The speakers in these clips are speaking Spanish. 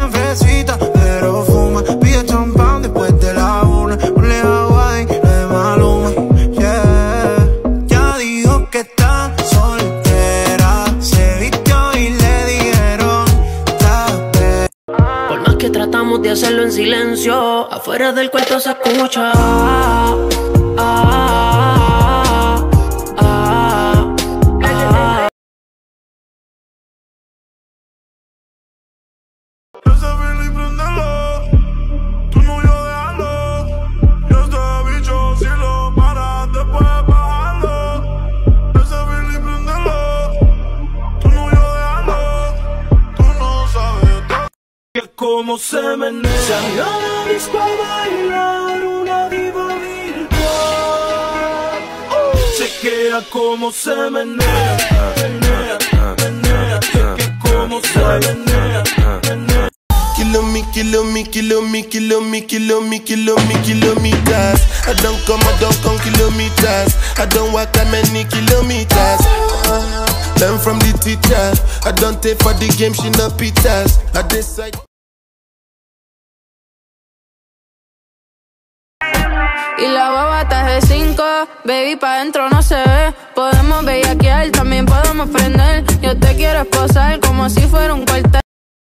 una fresita, pero fuma. Pide champán después de la una. Ponle agua y le Maluma, yeah. Ya dijo que está soltera, se vistió y le dijeron tape. Por más que tratamos de hacerlo en silencio, afuera del cuarto se escucha. Ese Billy prendelo, tu novio déjalo. Y ese bicho si lo paras después bájalo. Ese Billy prendelo, tu novio déjalo. Tú no sabes cómo se menea. Salió a la disco a bailar una diva virtual. Chequea cómo se menea, menea, menea. Chequea cómo se menea, menea. Kilometers. I don't come kilometers. I don't walk that many kilometers. Learn from the teacher. I don't take for the game, she no pitas. I decide. Y la baba está de 5, baby, pa' dentro no se ve. Podemos bellaquear, también podemos prender. Yo te quiero esposar como si fuera un cuartel.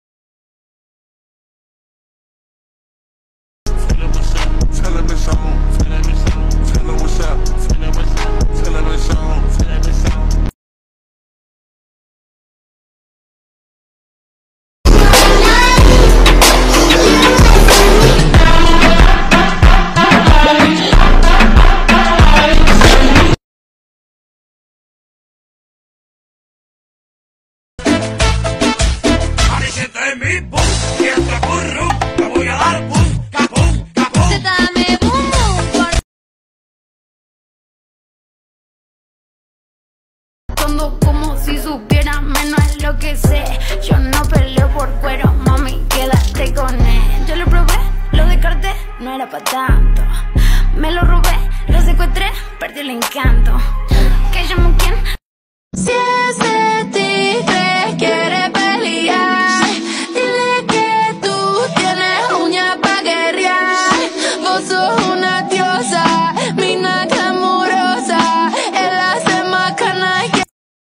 Como si supiera menos es lo que sé. Yo no peleo por cuero, mami, quédate con él. Yo lo probé, lo descarté, no era pa' tanto. Me lo robé, lo secuestré, perdí el encanto. ¿Que llamo quién? Si es de ti, crees, quiere pelear, dile que tú tienes uña pa' guerrear. Vos sos una diosa, mina glamurosa. Él hace más canas que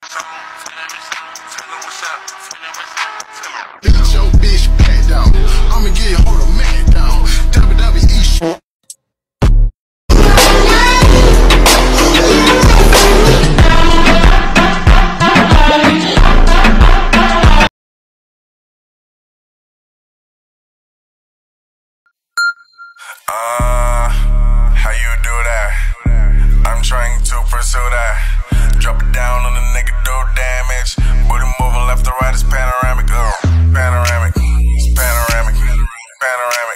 Your bitch back down. I'ma get hold of man down. WWE shit. How you do that? I'm trying to pursue that. Drop it down on the nigga, do damage. Booty moving left to right, it's panoramic. Panoramic, it's panoramic, panoramic.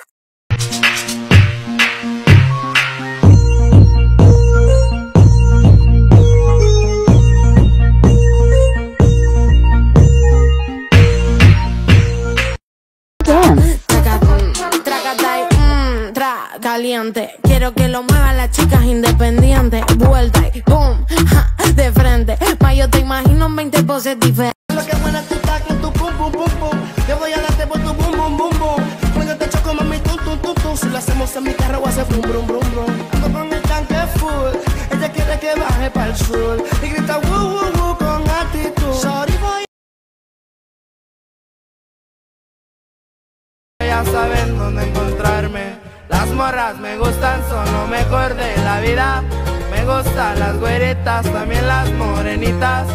Caliente, quiero que lo muevan las chicas independientes. Vuelta y boom, ja, de frente. Ma, yo te imagino en 20 poses diferentes. Lo que buena tú estás con tu pum pum pum pum. Yo voy a darte por tu bum bum bum bum. Cuando te choco mami tum tum tum tum. Si lo hacemos en mi carro voy a hacer brum brum brum brum. Ando con el tanque full. Ella quiere que baje para el sur y grita woo woo woo con actitud. Sorry boy. Ya saben dónde encontrarme. Las morras me gustan, son lo mejor de la vida. Me gustan las güeritas, también las morenitas.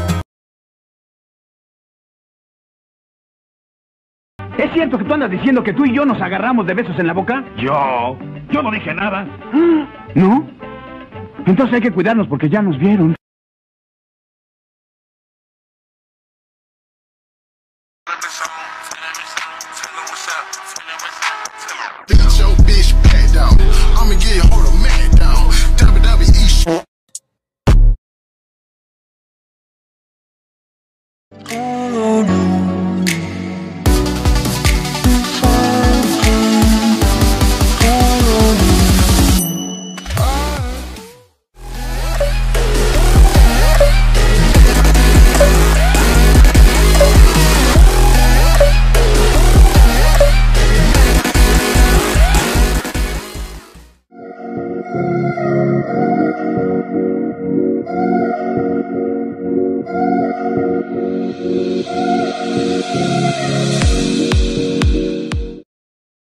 ¿Es cierto que tú andas diciendo que tú y yo nos agarramos de besos en la boca? Yo no dije nada. ¿No? Entonces hay que cuidarnos porque ya nos vieron.